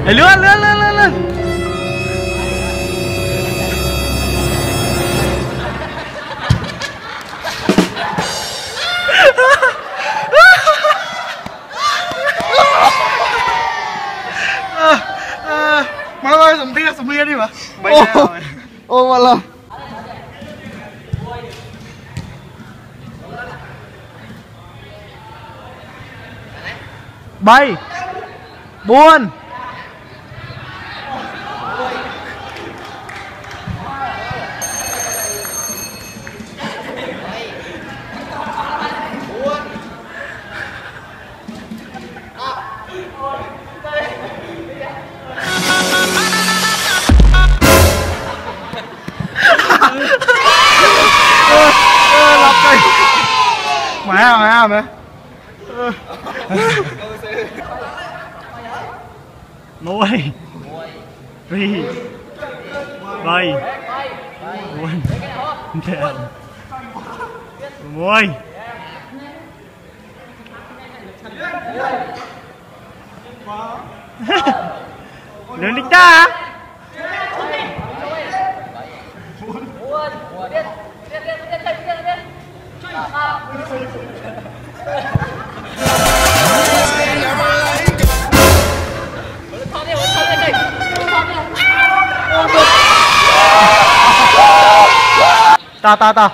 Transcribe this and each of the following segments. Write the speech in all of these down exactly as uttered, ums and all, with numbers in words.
lướn lướn lướn lướn lướn. Má ơi, dùng bia, dùng bia đi mà. Ô, ô mà là bay buôn lọc cây mẹ mẹ mẹ môi ri bay buôn đèn môi lớn đi ta ta ta ta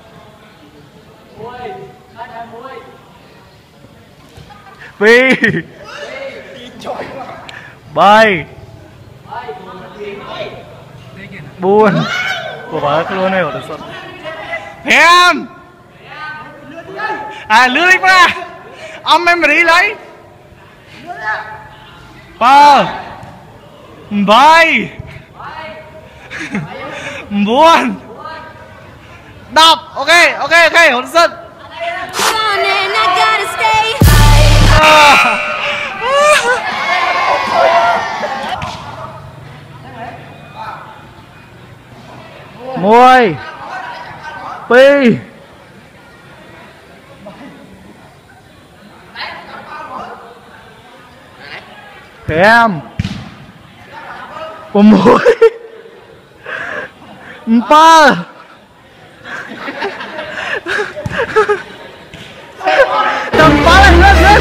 phi bay buôn của bà cái luôn này của được em à lưới qua ông em mà đi lấy ba bay buôn đọc ok ok ok hồn sân môi pi em của môi ba tầm phá lên lên lên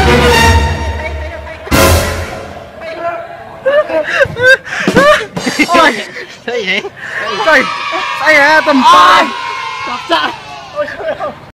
ôi Thế gì? trời ai à tầm phá Chọc chạy.